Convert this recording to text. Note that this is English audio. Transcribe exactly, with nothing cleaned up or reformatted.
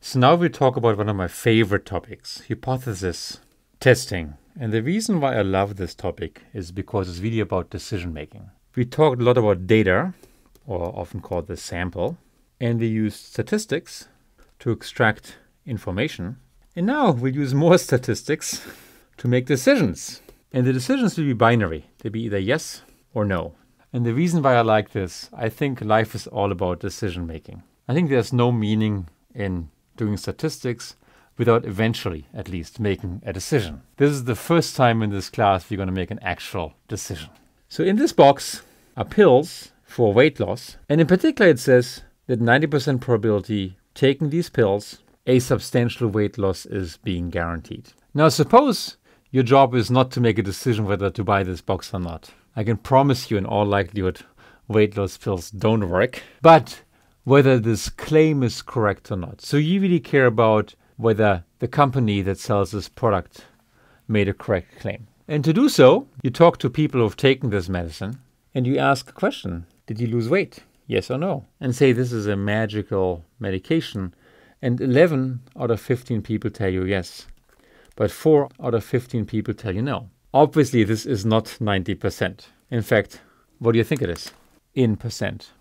So now we'll talk about one of my favorite topics, hypothesis testing. And the reason why I love this topic is because it's really about decision making. We talked a lot about data, or often called the sample, and we used statistics to extract information. And now we'll use more statistics to make decisions. And the decisions will be binary. They'll be either yes or no. And the reason why I like this, I think life is all about decision making. I think there's no meaning in doing statistics without eventually, at least, making a decision. This is the first time in this class we're going to make an actual decision. So in this box are pills for weight loss. And in particular, it says that ninety percent probability taking these pills, a substantial weight loss is being guaranteed. Now, suppose your job is not to make a decision whether to buy this box or not. I can promise you in all likelihood weight loss pills don't work, but whether this claim is correct or not. So you really care about whether the company that sells this product made a correct claim. And to do so, you talk to people who've taken this medicine and you ask a question. Did you lose weight? Yes or no? And say this is a magical medication. And eleven out of fifteen people tell you yes. But four out of fifteen people tell you no. Obviously, this is not ninety percent. In fact, what do you think it is? In percent.